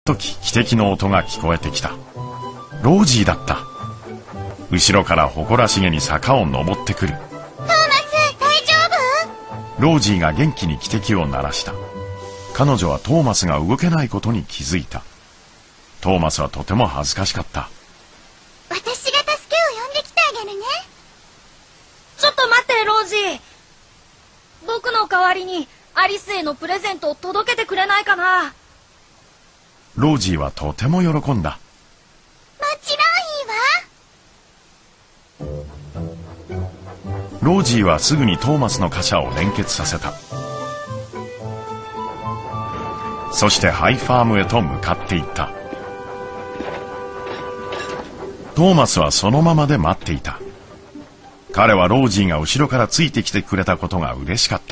時汽笛の音が聞こえてきた。ロージーだった。後ろから誇らしげに坂を登ってくる。 トーマス、大丈夫？ ロージーが元気に汽笛を鳴らした。彼女はトーマスが動けないことに気づいた。トーマスはとても恥ずかしかった。 私が助けを呼んできてあげるね。 ちょっと待って、ロージー。僕の代わりにアリスへのプレゼントを届けてくれないかな。 ロージーはとても喜んだ。 もちろんいいわ。 ロージーはすぐにトーマスの貨車を連結させた。そしてハイファームへと向かっていった。トーマスはそのままで待っていた。彼はロージーが後ろからついてきてくれたことが嬉しかった。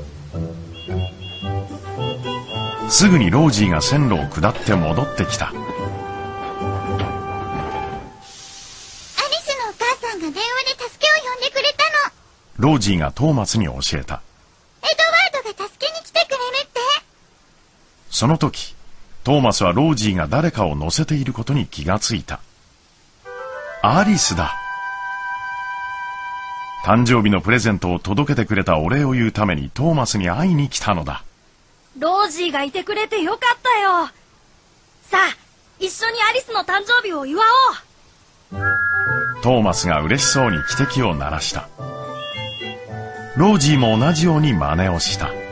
すぐにロージーが線路を下って戻ってきた。 アリスのお母さんが電話で助けを呼んでくれたの。 ロージーがトーマスに教えた。 エドワードが助けに来てくれるって。 その時、トーマスはロージーが誰かを乗せていることに気がついた。アリスだ。誕生日のプレゼントを届けてくれたお礼を言うためにトーマスに会いに来たのだ。 ロージーがいてくれてよかったよ。さあ、一緒にアリスの誕生日を祝おう。 トーマスが嬉しそうに汽笛を鳴らした。ロージーも同じように真似をした。